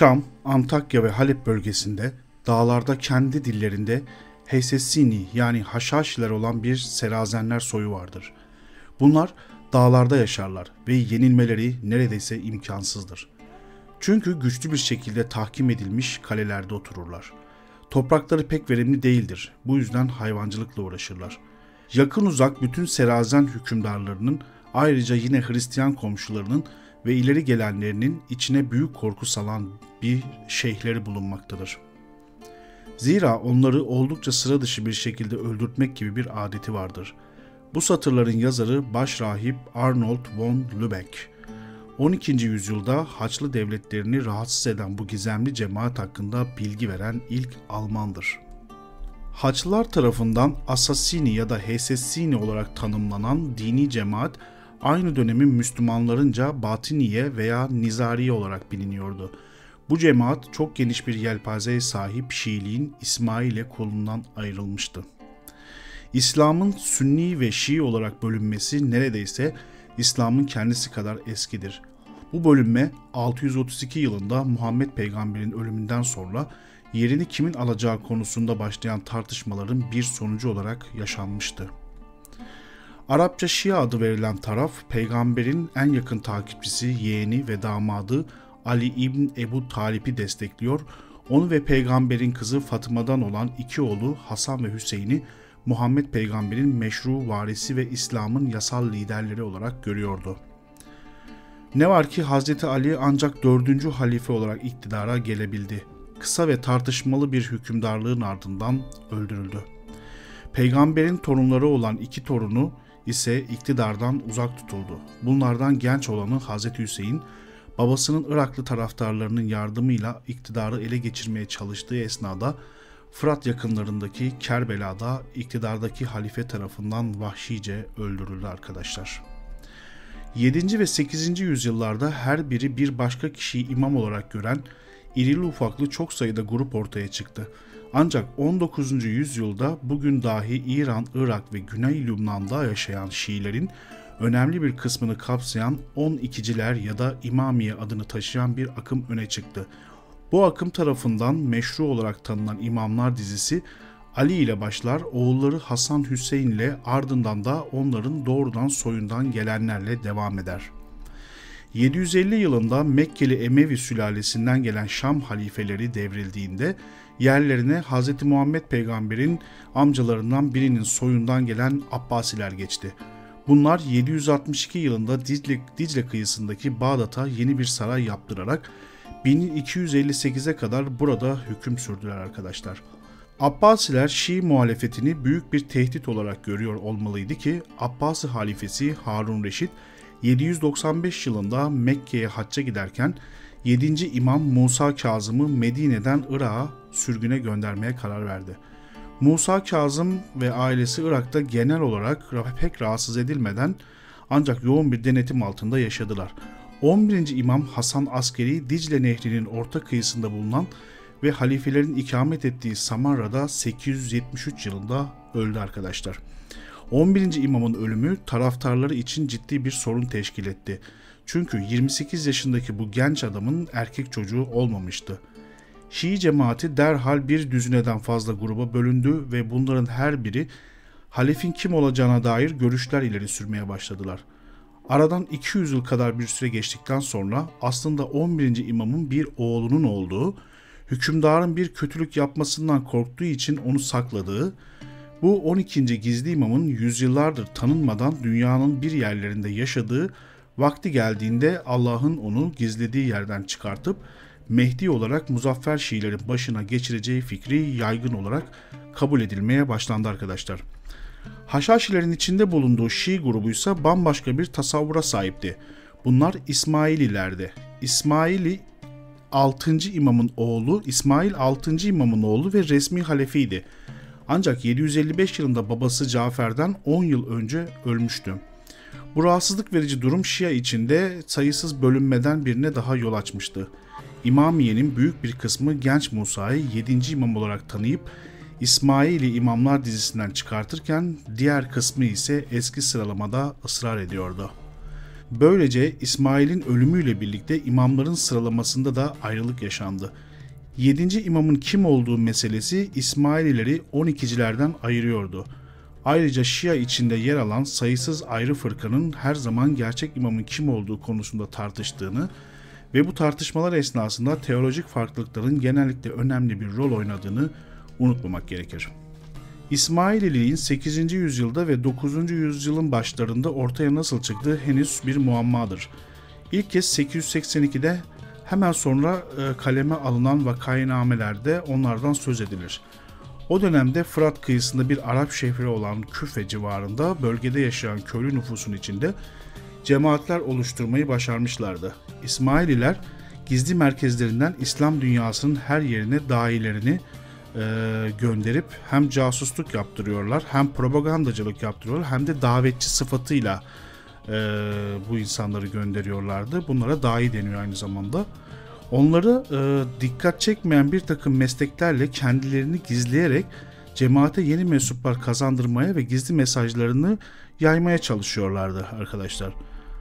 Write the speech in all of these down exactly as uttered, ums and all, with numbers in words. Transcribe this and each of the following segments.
Şam, Antakya ve Halep bölgesinde dağlarda kendi dillerinde Heysecsini yani Haşhaşiler olan bir Serazenler soyu vardır. Bunlar dağlarda yaşarlar ve yenilmeleri neredeyse imkansızdır. Çünkü güçlü bir şekilde tahkim edilmiş kalelerde otururlar. Toprakları pek verimli değildir. Bu yüzden hayvancılıkla uğraşırlar. Yakın uzak bütün Serazen hükümdarlarının, ayrıca yine Hristiyan komşularının ve ileri gelenlerinin içine büyük korku salan bir şeyhleri bulunmaktadır. Zira onları oldukça sıra dışı bir şekilde öldürtmek gibi bir adeti vardır. Bu satırların yazarı Başrahip Arnold von Lübeck. on ikinci yüzyılda Haçlı devletlerini rahatsız eden bu gizemli cemaat hakkında bilgi veren ilk Almandır. Haçlılar tarafından Assassini ya da Heysecsini olarak tanımlanan dini cemaat, aynı dönemin Müslümanlarınca Batiniye veya Nizariye olarak biliniyordu. Bu cemaat çok geniş bir yelpazeye sahip Şiiliğin İsmail'e kolundan ayrılmıştı. İslam'ın Sünni ve Şii olarak bölünmesi neredeyse İslam'ın kendisi kadar eskidir. Bu bölünme altı yüz otuz iki yılında Muhammed Peygamber'in ölümünden sonra yerini kimin alacağı konusunda başlayan tartışmaların bir sonucu olarak yaşanmıştı. Arapça Şia adı verilen taraf, Peygamber'in en yakın takipçisi, yeğeni ve damadı Ali İbn Ebu Talip'i destekliyor, onu ve Peygamber'in kızı Fatıma'dan olan iki oğlu Hasan ve Hüseyin'i Muhammed Peygamber'in meşru varisi ve İslam'ın yasal liderleri olarak görüyordu. Ne var ki Hazreti Ali ancak dördüncü halife olarak iktidara gelebildi. Kısa ve tartışmalı bir hükümdarlığın ardından öldürüldü. Peygamber'in torunları olan iki torunu ise iktidardan uzak tutuldu. Bunlardan genç olanı Hazreti Hüseyin, babasının Iraklı taraftarlarının yardımıyla iktidarı ele geçirmeye çalıştığı esnada Fırat yakınlarındaki Kerbela'da iktidardaki halife tarafından vahşice öldürüldü arkadaşlar. yedinci ve sekizinci yüzyıllarda her biri bir başka kişiyi imam olarak gören irili ufaklı çok sayıda grup ortaya çıktı. Ancak on dokuzuncu yüzyılda bugün dahi İran, Irak ve Güney Lübnan'da yaşayan Şiilerin önemli bir kısmını kapsayan on ikiciler ya da İmamiye adını taşıyan bir akım öne çıktı. Bu akım tarafından meşru olarak tanınan imamlar dizisi Ali ile başlar, oğulları Hasan Hüseyin ile, ardından da onların doğrudan soyundan gelenlerle devam eder. yedi yüz elli yılında Mekkeli Emevi sülalesinden gelen Şam halifeleri devrildiğinde yerlerine Hz. Muhammed Peygamber'in amcalarından birinin soyundan gelen Abbasiler geçti. Bunlar yedi yüz altmış iki yılında Dicle, Dicle kıyısındaki Bağdat'a yeni bir saray yaptırarak bin iki yüz elli sekize kadar burada hüküm sürdüler arkadaşlar. Abbasiler Şii muhalefetini büyük bir tehdit olarak görüyor olmalıydı ki Abbasi halifesi Harun Reşit yedi yüz doksan beş yılında Mekke'ye hacca giderken yedinci İmam Musa Kazım'ı Medine'den Irak'a sürgüne göndermeye karar verdi. Musa Kazım ve ailesi Irak'ta genel olarak pek rahatsız edilmeden ancak yoğun bir denetim altında yaşadılar. on birinci İmam Hasan Askeri Dicle Nehri'nin orta kıyısında bulunan ve halifelerin ikamet ettiği Samarra'da sekiz yüz yetmiş üç yılında öldü arkadaşlar. on birinci İmam'ın ölümü taraftarları için ciddi bir sorun teşkil etti. Çünkü yirmi sekiz yaşındaki bu genç adamın erkek çocuğu olmamıştı. Şii cemaati derhal bir düzineden fazla gruba bölündü ve bunların her biri halifin kim olacağına dair görüşler ileri sürmeye başladılar. Aradan iki yüz yıl kadar bir süre geçtikten sonra aslında on birinci İmam'ın bir oğlunun olduğu, hükümdarın bir kötülük yapmasından korktuğu için onu sakladığı, bu on ikinci gizli imamın yüzyıllardır tanınmadan dünyanın bir yerlerinde yaşadığı, vakti geldiğinde Allah'ın onu gizlediği yerden çıkartıp Mehdi olarak muzaffer Şiilerin başına geçireceği fikri yaygın olarak kabul edilmeye başlandı arkadaşlar. Haşhaşilerin içinde bulunduğu Şii grubu ise bambaşka bir tasavvura sahipti. Bunlar İsmaililerdi. İsmaili altıncı imamın oğlu, İsmail altıncı imamın oğlu ve resmi halefiydi. Ancak yedi yüz elli beş yılında babası Cafer'den on yıl önce ölmüştü. Bu rahatsızlık verici durum Şia içinde sayısız bölünmeden birine daha yol açmıştı. İmamiye'nin büyük bir kısmı genç Musa'yı yedinci imam olarak tanıyıp İsmaili imamlar dizisinden çıkartırken diğer kısmı ise eski sıralamada ısrar ediyordu. Böylece İsmail'in ölümüyle birlikte imamların sıralamasında da ayrılık yaşandı. yedinci imamın kim olduğu meselesi İsmailileri on ikicilerden ayırıyordu. Ayrıca Şia içinde yer alan sayısız ayrı fırkanın her zaman gerçek imamın kim olduğu konusunda tartıştığını ve bu tartışmalar esnasında teolojik farklılıkların genellikle önemli bir rol oynadığını unutmamak gerekir. İsmaililiğin sekizinci yüzyılda ve dokuzuncu yüzyılın başlarında ortaya nasıl çıktığı henüz bir muammadır. İlk kez sekiz yüz seksen ikide hemen sonra kaleme alınan vakaynamelerde onlardan söz edilir. O dönemde Fırat kıyısında bir Arap şehri olan Küfe civarında bölgede yaşayan köylü nüfusun içinde cemaatler oluşturmayı başarmışlardı. İsmaililer gizli merkezlerinden İslam dünyasının her yerine dahilerini e, gönderip hem casusluk yaptırıyorlar, hem propagandacılık yaptırıyorlar, hem de davetçi sıfatıyla e, bu insanları gönderiyorlardı. Bunlara dahi deniyor aynı zamanda. Onları e, dikkat çekmeyen bir takım mesleklerle kendilerini gizleyerek cemaate yeni mensuplar kazandırmaya ve gizli mesajlarını yaymaya çalışıyorlardı arkadaşlar.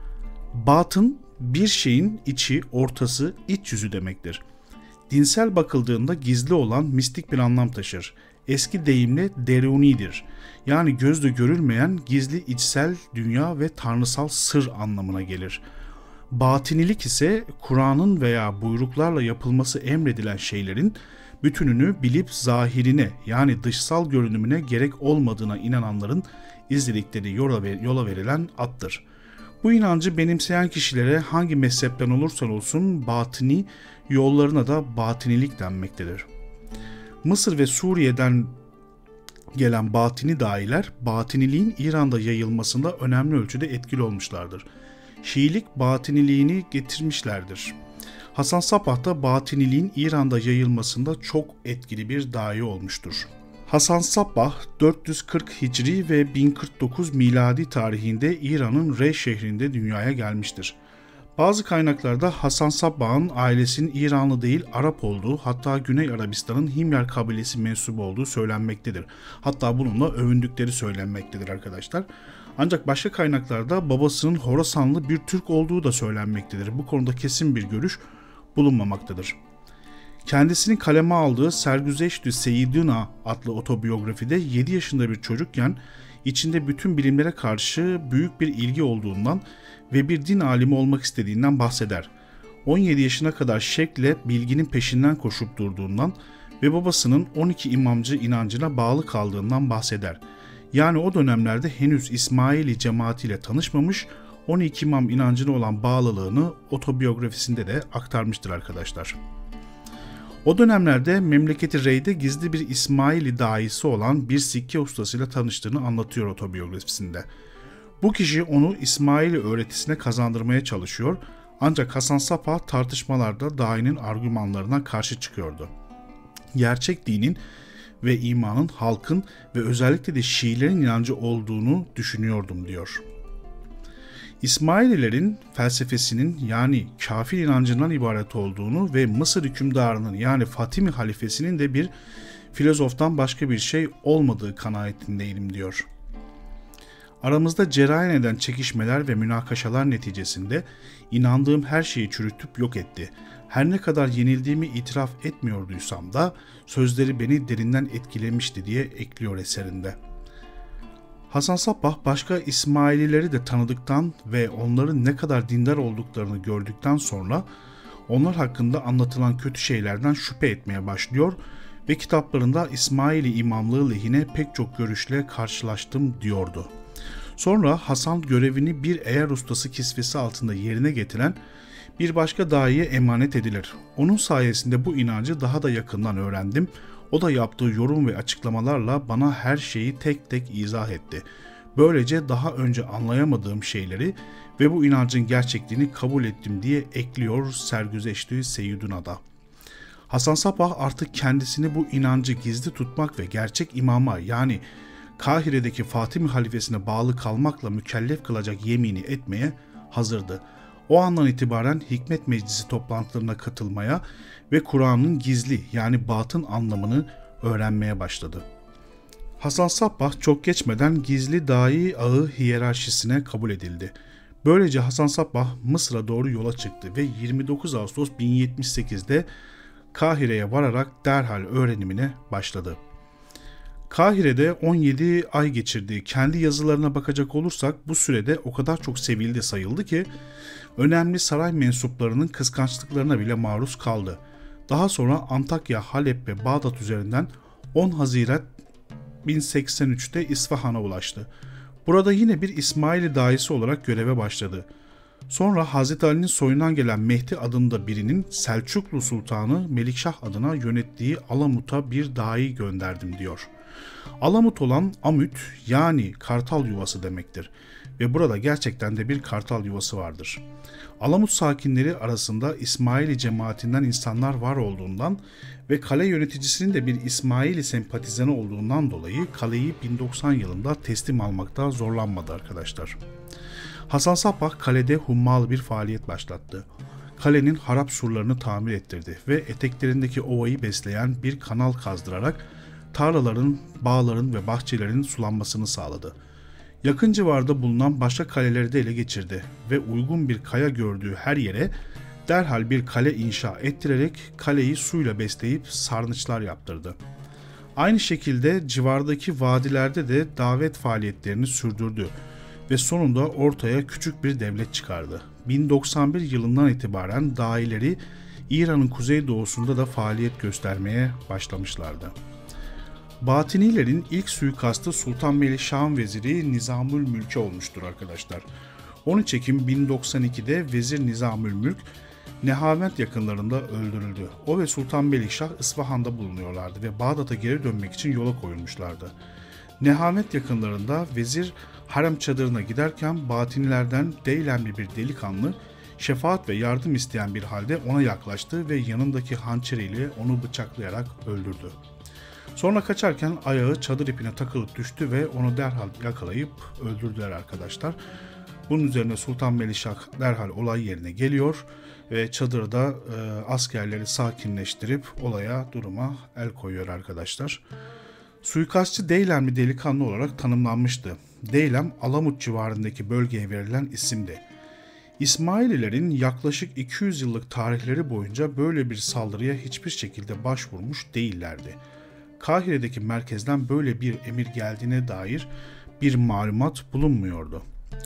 Batın bir şeyin içi, ortası, iç yüzü demektir. Dinsel bakıldığında gizli olan mistik bir anlam taşır. Eski deyimle derunidir. Yani gözle görülmeyen gizli içsel dünya ve tanrısal sır anlamına gelir. Batinilik ise Kur'an'ın veya buyruklarla yapılması emredilen şeylerin bütününü bilip zahirine yani dışsal görünümüne gerek olmadığına inananların izledikleri yola, ver, yola verilen addır. Bu inancı benimseyen kişilere hangi mezhepten olursa olsun batini yollarına da batinilik denmektedir. Mısır ve Suriye'den gelen batini dahiler batiniliğin İran'da yayılmasında önemli ölçüde etkili olmuşlardır. Şiilik batiniliğini getirmişlerdir. Hasan Sabbah da batiniliğin İran'da yayılmasında çok etkili bir dahi olmuştur. Hasan Sabbah dört yüz kırk Hicri ve bin kırk dokuz miladi tarihinde İran'ın Rey şehrinde dünyaya gelmiştir. Bazı kaynaklarda Hasan Sabbah'ın ailesinin İranlı değil Arap olduğu, hatta Güney Arabistan'ın Himyar kabilesi mensubu olduğu söylenmektedir. Hatta bununla övündükleri söylenmektedir arkadaşlar. Ancak başka kaynaklarda babasının Horasanlı bir Türk olduğu da söylenmektedir. Bu konuda kesin bir görüş bulunmamaktadır. Kendisinin kaleme aldığı Sergüzeştü Seyyidina adlı otobiyografide yedi yaşında bir çocukken içinde bütün bilimlere karşı büyük bir ilgi olduğundan ve bir din alimi olmak istediğinden bahseder. on yedi yaşına kadar şevkle bilginin peşinden koşup durduğundan ve babasının on iki imamcı inancına bağlı kaldığından bahseder. Yani o dönemlerde henüz İsmaili cemaatiyle tanışmamış, on iki imam inancına olan bağlılığını otobiyografisinde de aktarmıştır arkadaşlar. O dönemlerde memleketi Rey'de gizli bir İsmaili dahisi olan bir sikke ustasıyla tanıştığını anlatıyor otobiyografisinde. Bu kişi onu İsmaili öğretisine kazandırmaya çalışıyor, ancak Hasan Sabbah tartışmalarda dahinin argümanlarına karşı çıkıyordu. Gerçek dinin ve imanın halkın ve özellikle de Şiilerin inancı olduğunu düşünüyordum diyor. İsmaililerin felsefesinin yani kafir inancından ibaret olduğunu ve Mısır hükümdarının yani Fatimi halifesinin de bir filozoftan başka bir şey olmadığı kanaatindeyim diyor. Aramızda cereyan eden çekişmeler ve münakaşalar neticesinde inandığım her şeyi çürütüp yok etti. Her ne kadar yenildiğimi itiraf etmiyorduysam da sözleri beni derinden etkilemişti diye ekliyor eserinde. Hasan Sabbah başka İsmailileri de tanıdıktan ve onların ne kadar dindar olduklarını gördükten sonra onlar hakkında anlatılan kötü şeylerden şüphe etmeye başlıyor ve kitaplarında İsmaili imamlığı lehine pek çok görüşle karşılaştım diyordu. Sonra Hasan görevini bir eğer ustası kisvesi altında yerine getiren bir başka dahiye emanet edilir. Onun sayesinde bu inancı daha da yakından öğrendim. O da yaptığı yorum ve açıklamalarla bana her şeyi tek tek izah etti. Böylece daha önce anlayamadığım şeyleri ve bu inancın gerçekliğini kabul ettim diye ekliyor Sergüzeştü Seyyiduna'da. Hasan Sabbah artık kendisini bu inancı gizli tutmak ve gerçek imama yani Kahire'deki Fatimi halifesine bağlı kalmakla mükellef kılacak yemini etmeye hazırdı. O andan itibaren Hikmet Meclisi toplantılarına katılmaya ve Kur'an'ın gizli yani batın anlamını öğrenmeye başladı. Hasan Sabbah çok geçmeden gizli dahi ağı hiyerarşisine kabul edildi. Böylece Hasan Sabbah Mısır'a doğru yola çıktı ve yirmi dokuz Ağustos bin yetmiş sekizde Kahire'ye vararak derhal öğrenimine başladı. Kahire'de on yedi ay geçirdiği kendi yazılarına bakacak olursak bu sürede o kadar çok sevildi sayıldı ki önemli saray mensuplarının kıskançlıklarına bile maruz kaldı. Daha sonra Antakya, Halep ve Bağdat üzerinden on Haziran bin seksen üçte İsfahan'a ulaştı. Burada yine bir İsmaili dahisi olarak göreve başladı. Sonra Hazreti Ali'nin soyundan gelen Mehdi adında birinin Selçuklu Sultanı Melikşah adına yönettiği Alamut'a bir dahi gönderdim diyor. Alamut olan Amüt yani kartal yuvası demektir ve burada gerçekten de bir kartal yuvası vardır. Alamut sakinleri arasında İsmaili cemaatinden insanlar var olduğundan ve kale yöneticisinin de bir İsmaili sempatizanı olduğundan dolayı kaleyi bin doksan yılında teslim almakta zorlanmadı arkadaşlar. Hasan Sabbah kalede hummalı bir faaliyet başlattı. Kalenin harap surlarını tamir ettirdi ve eteklerindeki ovayı besleyen bir kanal kazdırarak tarlaların, bağların ve bahçelerin sulanmasını sağladı. Yakın civarda bulunan başka kaleleri de ele geçirdi ve uygun bir kaya gördüğü her yere derhal bir kale inşa ettirerek kaleyi suyla besleyip sarnıçlar yaptırdı. Aynı şekilde civardaki vadilerde de davet faaliyetlerini sürdürdü ve sonunda ortaya küçük bir devlet çıkardı. bin doksan bir yılından itibaren dahileri İran'ın kuzeydoğusunda da faaliyet göstermeye başlamışlardı. Batinilerin ilk suikastı Sultan Melikşah'ın veziri Nizamül Mülk'e olmuştur arkadaşlar. on üç Ekim bin doksan ikide Vezir Nizamül Mülk Nehavent yakınlarında öldürüldü. O ve Sultan Melikşah İsfahan'da bulunuyorlardı ve Bağdat'a geri dönmek için yola koyulmuşlardı. Nehavent yakınlarında vezir harem çadırına giderken Batinilerden Deylemli bir delikanlı şefaat ve yardım isteyen bir halde ona yaklaştı ve yanındaki hançeriyle onu bıçaklayarak öldürdü. Sonra kaçarken ayağı çadır ipine takılıp düştü ve onu derhal yakalayıp öldürdüler arkadaşlar. Bunun üzerine Sultan Melikşah derhal olay yerine geliyor ve çadırda e, askerleri sakinleştirip olaya, duruma el koyuyor arkadaşlar. Suikastçı Deylemli delikanlı olarak tanımlanmıştı. Deylem, Alamut civarındaki bölgeye verilen isimdi. İsmaililerin yaklaşık iki yüz yıllık tarihleri boyunca böyle bir saldırıya hiçbir şekilde başvurmuş değillerdi. Kahire'deki merkezden böyle bir emir geldiğine dair bir malumat bulunmuyordu.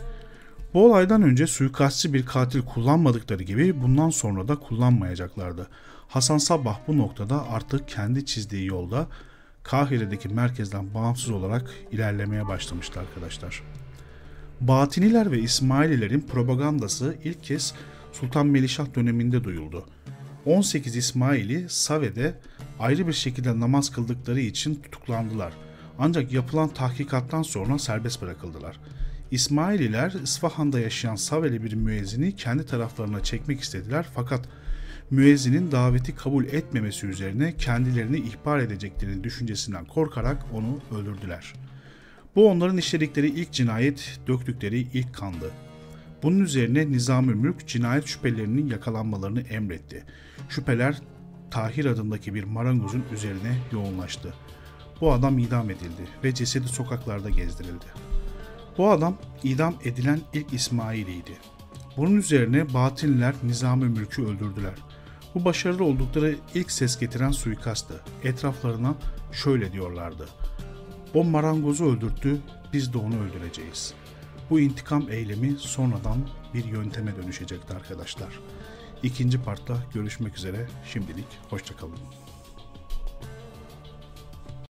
Bu olaydan önce suikastçı bir katil kullanmadıkları gibi bundan sonra da kullanmayacaklardı. Hasan Sabbah bu noktada artık kendi çizdiği yolda Kahire'deki merkezden bağımsız olarak ilerlemeye başlamıştı arkadaşlar. Batiniler ve İsmaililerin propagandası ilk kez Sultan Melikşah döneminde duyuldu. on sekiz İsmaili Save'de ayrı bir şekilde namaz kıldıkları için tutuklandılar. Ancak yapılan tahkikattan sonra serbest bırakıldılar. İsmaililer İsfahan'da yaşayan Saveli bir müezzini kendi taraflarına çekmek istediler fakat müezzinin daveti kabul etmemesi üzerine kendilerini ihbar edeceklerini düşüncesinden korkarak onu öldürdüler. Bu onların işledikleri ilk cinayet, döktükleri ilk kandı. Bunun üzerine Nizamül Mülk cinayet şüphelerinin yakalanmalarını emretti. Şüpheler Tahir adındaki bir marangozun üzerine yoğunlaştı. Bu adam idam edildi ve cesedi sokaklarda gezdirildi. Bu adam idam edilen ilk İsmaili'ydi. Bunun üzerine Batiniler Nizamül Mülk'ü öldürdüler. Bu başarılı oldukları ilk ses getiren suikasttı. Etraflarına şöyle diyorlardı: "O marangozu öldürttü, biz de onu öldüreceğiz." Bu intikam eylemi sonradan bir yönteme dönüşecekti arkadaşlar. İkinci partta görüşmek üzere. Şimdilik hoşça kalın.